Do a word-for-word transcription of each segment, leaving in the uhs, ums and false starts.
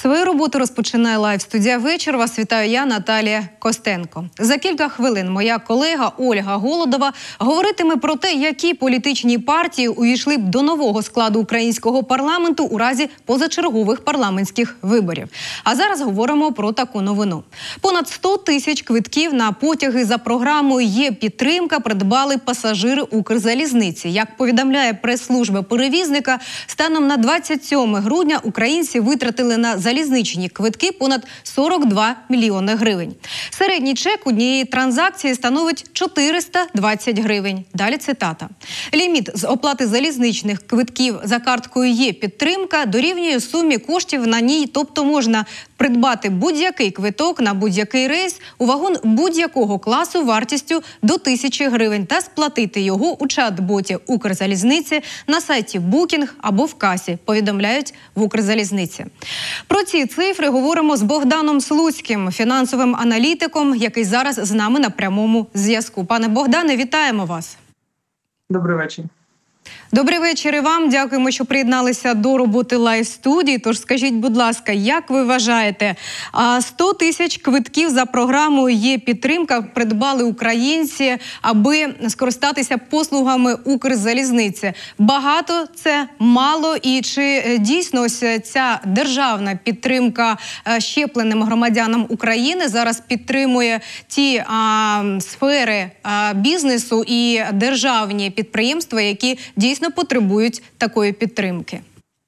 Свою роботу розпочинає лайв-студія «Вечір». Вас вітаю я, Наталія Костенко. За кілька хвилин моя колега Ольга Голодова говоритиме про те, які політичні партії увійшли б до нового складу українського парламенту у разі позачергових парламентських виборів. А зараз говоримо про таку новину. Понад сто тисяч квитків на потяги за програмою «Є підтримка» придбали пасажири Укрзалізниці. Як повідомляє прес-служба перевізника, станом на двадцять сьоме грудня українці витратили на залізничні квитки понад сорок два мільйони гривень. Середній чек однієї транзакції становить чотириста двадцять гривень. Далі цитата. Ліміт з оплати залізничних квитків за карткою «Є підтримка» дорівнює сумі коштів на ній, тобто можна придбати будь-який квиток на будь-який рейс у вагон будь-якого класу вартістю до тисячі гривень та сплатити його у чат-боті Укрзалізниці, на сайті Booking або в касі, повідомляють в Укрзалізниці. Про ці цифри говоримо з Богданом Слуцьким, фінансовим аналітиком, який зараз з нами на прямому зв'язку. Пане Богдане, вітаємо вас. Добрий вечір. Добрий вечір і вам. Дякуємо, що приєдналися до роботи лайв-студії. Тож скажіть, будь ласка, як ви вважаєте, сто тисяч квитків за програмою «Є підтримка» придбали українці, аби скористатися послугами Укрзалізниці. Багато це, мало? І чи дійсно ось ця державна підтримка щепленим громадянам України зараз підтримує ті а, сфери а, бізнесу і державні підприємства, які дійсно потребують такої підтримки?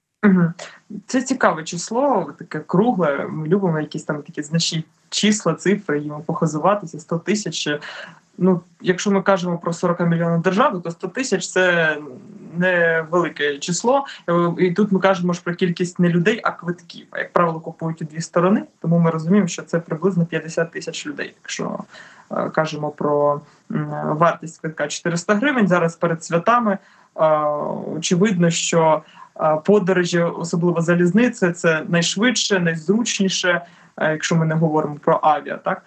Це цікаве число, таке кругле. Ми любимо якісь там такі значні числа, цифри, їм похизуватися. сто тисяч. Ну, якщо ми кажемо про сорок мільйонів держави, то сто тисяч – це невелике число. І тут ми кажемо ж про кількість не людей, а квитків. А, як правило, купують у дві сторони, тому ми розуміємо, що це приблизно п'ятдесят тисяч людей. Якщо е, кажемо про е, вартість квитка чотириста гривень, зараз перед святами, е, очевидно, що е, подорожі, особливо залізниці, це найшвидше, найзручніше, е, якщо ми не говоримо про авіа, так?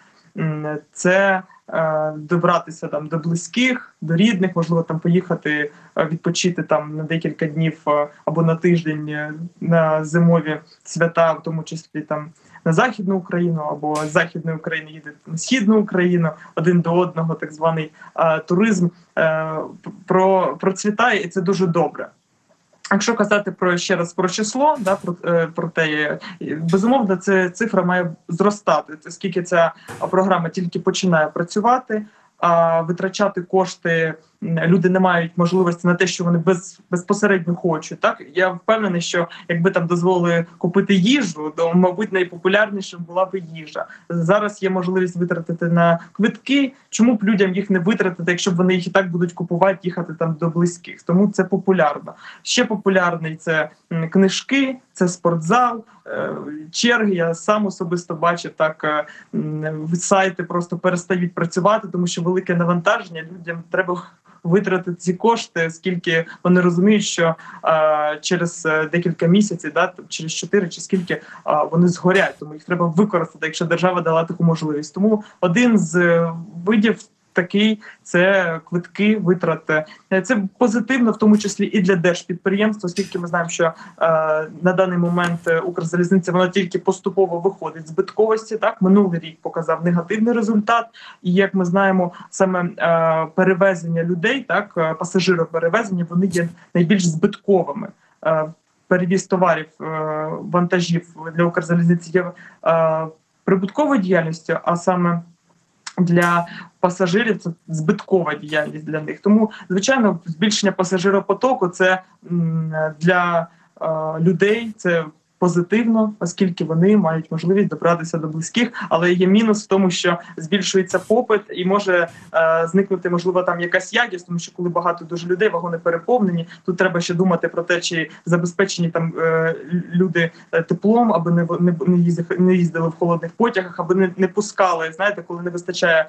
Це е, добратися там до близьких, до рідних, можливо, там поїхати е, відпочити там на декілька днів е, або на тиждень е, на зимові свята, в тому числі там на Західну Україну, або з Західної України їде на Східну Україну, один до одного, так званий е, туризм е, про, процвітає, і це дуже добре. Якщо казати про ще раз про число, да, про, про те, безумовно, ця цифра має зростати, оскільки ця програма тільки починає працювати, а витрачати кошти люди не мають можливості на те, що вони без, безпосередньо хочуть. Так? Я впевнений, що якби там дозволили купити їжу, то, мабуть, найпопулярнішим була б їжа. Зараз є можливість витратити на квитки. Чому б людям їх не витратити, якщо вони їх і так будуть купувати, їхати там до близьких? Тому це популярно. Ще популярний – це книжки, це спортзал, черги. Я сам особисто бачив, так, сайти просто перестають працювати, тому що велике навантаження, людям треба витратити ці кошти, оскільки вони розуміють, що а, через декілька місяців, да, через чотири чи скільки а, вони згорять, тому їх треба використати, якщо держава дала таку можливість. Тому один з видів такий – це квитки, витрати. Це позитивно, в тому числі і для держпідприємств, оскільки ми знаємо, що е, на даний момент Укрзалізниця, вона тільки поступово виходить з збитковості. Так, минулий рік показав негативний результат. І, як ми знаємо, саме е, перевезення людей, так, пасажироперевезення, вони є найбільш збитковими. Е, перевіз товарів, е, вантажів для Укрзалізниці є е, прибутковою діяльністю, а саме для пасажирів це збиткова діяльність для них. Тому, звичайно, збільшення пасажиропотоку – це для е, людей, це позитивно, оскільки вони мають можливість добратися до близьких, але є мінус в тому, що збільшується попит і може е, зникнути, можливо, там якась якість, тому що коли багато дуже людей, вагони переповнені, тут треба ще думати про те, чи забезпечені там е, люди теплом, аби не, не, не, їздили, не їздили в холодних потягах, аби не, не пускали, знаєте, коли не вистачає,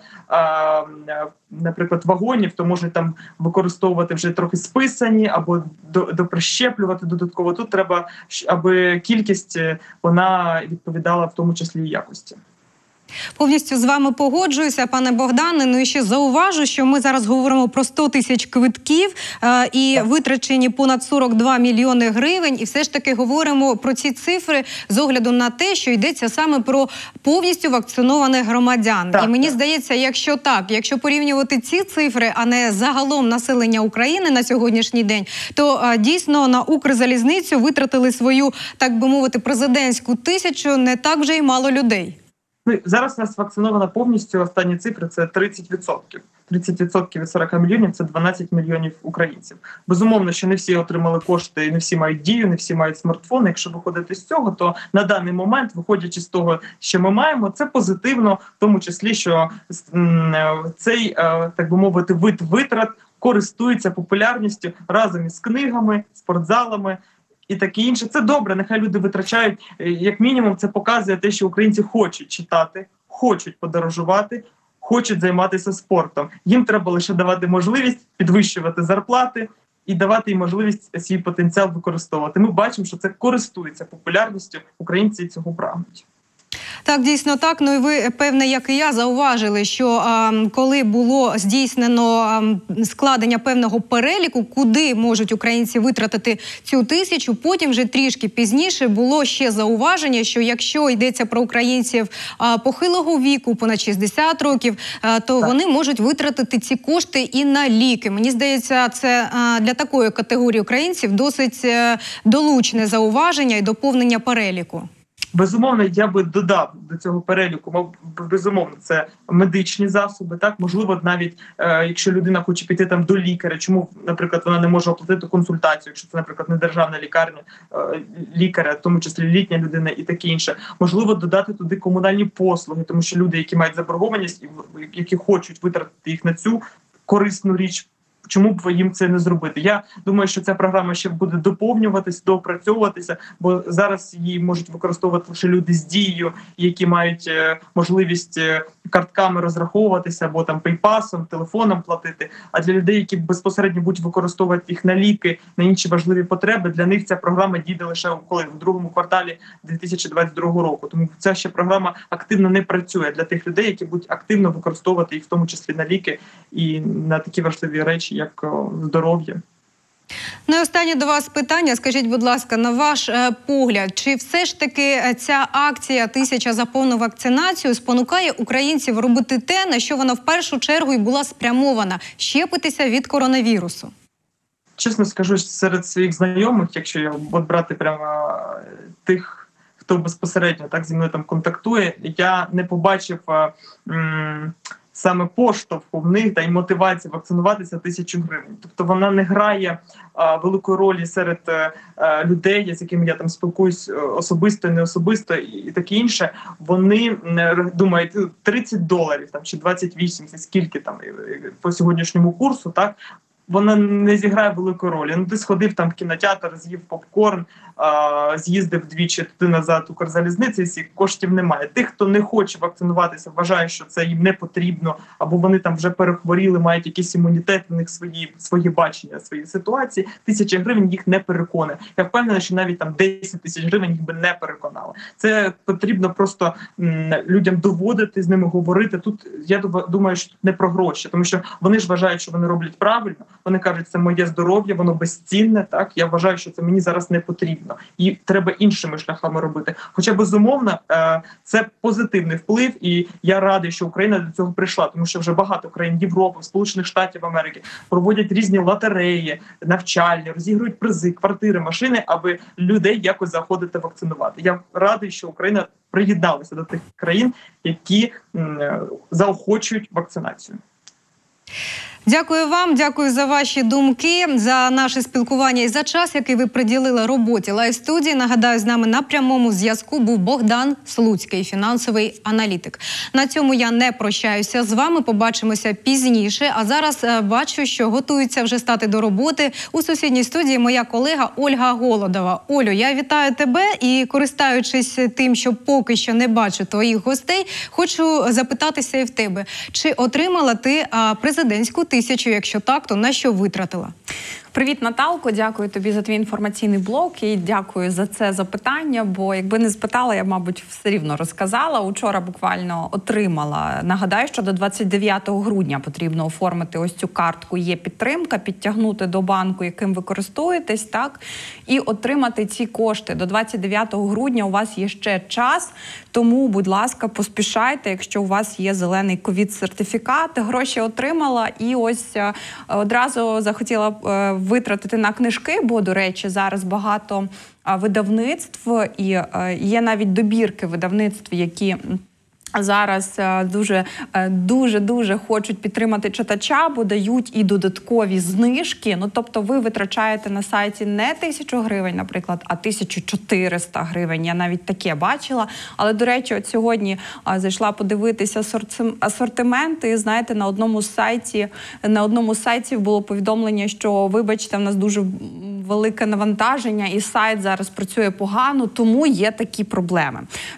е, наприклад, вагонів, то можуть там використовувати вже трохи списані, або доприщеплювати додатково. Тут треба, аби кількість Кількість, вона відповідала в тому числі і якості. Повністю з вами погоджуюся, пане Богдане. Ну і ще зауважу, що ми зараз говоримо про сто тисяч квитків е, і витрачені понад сорок два мільйони гривень. І все ж таки говоримо про ці цифри з огляду на те, що йдеться саме про повністю вакцинованих громадян. Так, і мені так. здається, якщо так, якщо порівнювати ці цифри, а не загалом населення України на сьогоднішній день, то е, дійсно на Укрзалізницю витратили свою, так би мовити, президентську тисячу не так вже й мало людей. Ну, зараз у нас вакциновано повністю, останні цифри – це тридцять відсотків. тридцять відсотків від сорока мільйонів – це дванадцять мільйонів українців. Безумовно, що не всі отримали кошти, не всі мають Дію, не всі мають смартфони. Якщо виходити з цього, то на даний момент, виходячи з того, що ми маємо, це позитивно, в тому числі, що цей, так би мовити, вид витрат користується популярністю разом із книгами, спортзалами і таке інше. Це добре, нехай люди витрачають. Як мінімум, це показує те, що українці хочуть читати, хочуть подорожувати, хочуть займатися спортом. Їм треба лише давати можливість підвищувати зарплати і давати їм можливість свій потенціал використовувати. Ми бачимо, що це користується популярністю, українці цього прагнуть. Так, дійсно так. Ну і ви, певне, як і я, зауважили, що а, коли було здійснено а, складення певного переліку, куди можуть українці витратити цю тисячу, потім вже трішки пізніше було ще зауваження, що якщо йдеться про українців а, похилого віку, понад шістдесят років, а, то так. вони можуть витратити ці кошти і на ліки. Мені здається, це а, для такої категорії українців досить а, долучне зауваження і доповнення переліку. Безумовно, я би додав до цього переліку, безумовно, це медичні засоби, так, можливо, навіть е, якщо людина хоче піти там до лікаря, чому, наприклад, вона не може оплатити консультацію, якщо це, наприклад, не державна лікарня, е, лікаря, в тому числі літня людина і таке інше. Можливо, додати туди комунальні послуги, тому що люди, які мають заборгованість, які хочуть витратити їх на цю корисну річ, чому б їм це не зробити? Я думаю, що ця програма ще буде доповнюватися, доопрацьовуватися, бо зараз її можуть використовувати лише люди з Дією, які мають можливість картками розраховуватися, або там пейпасом, телефоном платити. А для людей, які безпосередньо будуть використовувати їх на ліки, на інші важливі потреби, для них ця програма діє лише коли в другому кварталі дві тисячі двадцять другого року. Тому ця ще програма активно не працює для тих людей, які будуть активно використовувати їх, в тому числі на ліки і на такі важливі речі, як здоров'я. Ну і останнє до вас питання. Скажіть, будь ласка, на ваш е, погляд, чи все ж таки ця акція «Тисяча за повну вакцинацію» спонукає українців робити те, на що вона в першу чергу і була спрямована – щепитися від коронавірусу? Чесно скажу, серед своїх знайомих, якщо я от брати прямо тих, хто безпосередньо так зі мною там контактує, я не побачив м- саме поштовху в них та й мотивації вакцинуватися тисячу гривень. Тобто вона не грає а, великої ролі серед а, людей, з якими я там спілкуюсь особисто, не особисто і, і таке інше. Вони думають, тридцять доларів там, чи двадцять вісім, це скільки там по сьогоднішньому курсу, так? Вона не зіграє великої ролі. Ну, ти сходив там в кінотеатр, з'їв попкорн, а, з'їздив двічі туди назад у Укрзалізниці, і коштів немає. Тих, хто не хоче вакцинуватися, вважає, що це їм не потрібно, або вони там вже перехворіли, мають якийсь імунітет, у них свої, свої бачення, свої ситуації, тисяча гривень їх не переконає. Я впевнена, що навіть там десять тисяч гривень їх би не переконало. Це потрібно просто м, людям доводити, з ними говорити. Тут, я думаю, що тут не про гроші, тому що вони ж вважають, що вони роблять правильно. Вони кажуть, це моє здоров'я, воно безцінне, так? Я вважаю, що це мені зараз не потрібно. І треба іншими шляхами робити. Хоча, безумовно, це позитивний вплив, і я радий, що Україна до цього прийшла, тому що вже багато країн Європи, Сполучених Штатів Америки проводять різні лотереї, навчальні, розігрують призи, квартири, машини, аби людей якось заходити вакцинувати. Я радий, що Україна приєдналася до тих країн, які заохочують вакцинацію. Дякую вам, дякую за ваші думки, за наше спілкування і за час, який ви приділили роботі лайв-студії. Нагадаю, з нами на прямому зв'язку був Богдан Слуцький, фінансовий аналітик. На цьому я не прощаюся з вами, побачимося пізніше. А зараз е, бачу, що готується вже стати до роботи у сусідній студії моя колега Ольга Голодова. Олю, я вітаю тебе і, користуючись тим, що поки що не бачу твоїх гостей, хочу запитатися і в тебе. Чи отримала ти а, президентську тисячу? Якщо так, то на що витратила? Привіт, Наталко, дякую тобі за твій інформаційний блок і дякую за це запитання, бо якби не спитала, я, мабуть, все рівно розказала. Учора буквально отримала. Нагадаю, що до двадцять дев'ятого грудня потрібно оформити ось цю картку «Є підтримка», підтягнути до банку, яким ви користуєтесь, так, і отримати ці кошти. До двадцять дев'ятого грудня у вас є ще час, тому, будь ласка, поспішайте, якщо у вас є зелений ковід-сертифікат, гроші отримала і ось одразу захотіла витратити на книжки, бо, до речі, зараз багато видавництв і є навіть добірки видавництв, які зараз дуже, дуже, дуже хочуть підтримати читача, бо дають і додаткові знижки. Ну, тобто ви витрачаєте на сайті не тисячу гривень, наприклад, а тисячу чотириста гривень. Я навіть таке бачила. Але, до речі, от сьогодні зайшла подивитися асортименти. І, знаєте, на одному сайті, на одному сайті було повідомлення, що, вибачте, в нас дуже велике навантаження, і сайт зараз працює погано, тому є такі проблеми.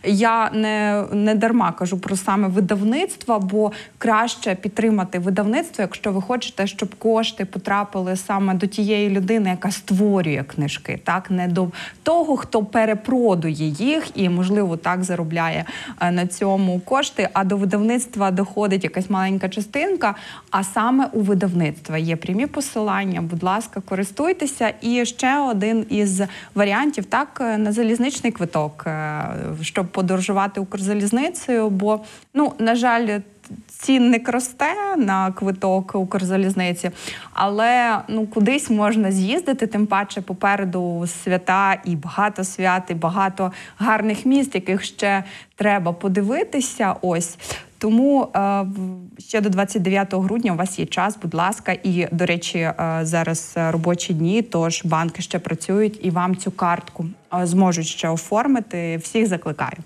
Я не, не дарма кажу про саме видавництва, бо краще підтримати видавництво, якщо ви хочете, щоб кошти потрапили саме до тієї людини, яка створює книжки, так, не до того, хто перепродує їх і, можливо, так заробляє на цьому кошти, а до видавництва доходить якась маленька частинка, а саме у видавництва є прямі посилання, будь ласка, користуйтеся. І ще один із варіантів, так, на залізничний квиток, щоб подорожувати Укрзалізницею, бо, ну, на жаль, цінник росте на квиток Укрзалізниці, але, ну, кудись можна з'їздити, тим паче попереду свята і багато свят, і багато гарних міст, яких ще треба подивитися, ось. Тому е, ще до двадцять дев'ятого грудня у вас є час, будь ласка. І, до речі, е, зараз робочі дні, тож банки ще працюють і вам цю картку е, зможуть ще оформити. Всіх закликаю.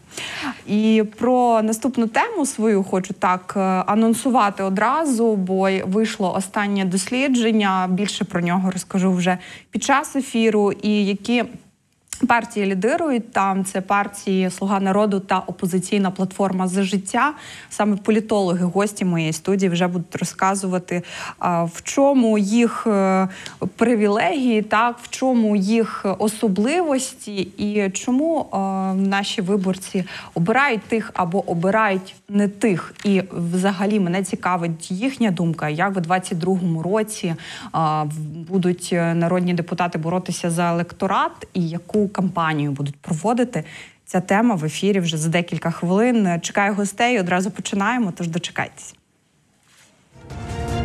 І про наступну тему свою хочу так е, анонсувати одразу, бо вийшло останнє дослідження. Більше про нього розкажу вже під час ефіру. І які партії лідирують там, це партії «Слуга народу» та «Опозиційна платформа за життя». Саме політологи, гості моєї студії, вже будуть розказувати, в чому їх привілегії, так, в чому їх особливості і чому наші виборці обирають тих або обирають не тих. І взагалі мене цікавить їхня думка, як в двадцять другому році будуть народні депутати боротися за електорат і яку кампанію будуть проводити. Ця тема в ефірі вже за декілька хвилин. Чекаю гостей, одразу починаємо, тож дочекайтесь.